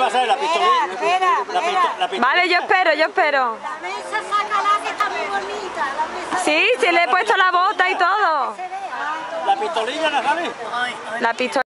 pasar la pistolilla. Vale, yo espero. La mesa, sácala, que está muy bonita. La mesa. Sí, le he puesto la bota y todo. Se vea. La pistolilla, ¿no sabes? La pistola.